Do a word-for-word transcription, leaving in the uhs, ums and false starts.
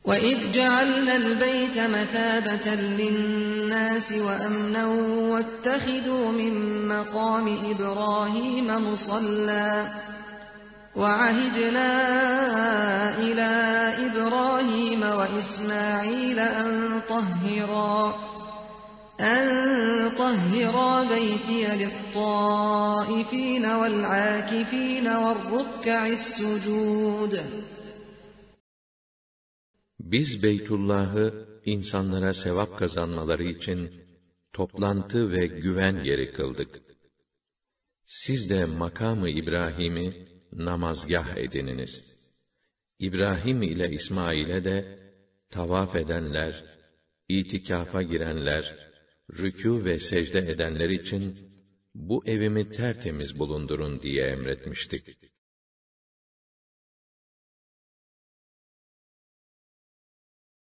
وَإِذْ جَعَلْنَا الْبَيْتَ مَثَابَةً لِلنَّاسِ وَأَمْنًا وَاتَّخِذُوا مِن مَّقَامِ إِبْرَاهِيمَ مُصَلًّى وَعَهِدْنَا إِلَىٰ إِبْرَاهِيمَ وَإِسْمَاعِيلَ أَن طَهِّرَا أَن طَهِّرَا بَيْتِيَ لِلطَّائِفِينَ وَالْعَاكِفِينَ وَالرُّكَّعِ السُّجُودِ. Biz Beytullah'ı insanlara sevap kazanmaları için toplantı ve güven yeri kıldık. Siz de makamı İbrahim'i namazgâh edininiz. İbrahim ile İsmail'e de tavaf edenler, itikafa girenler, rükû ve secde edenler için bu evimi tertemiz bulundurun diye emretmiştik.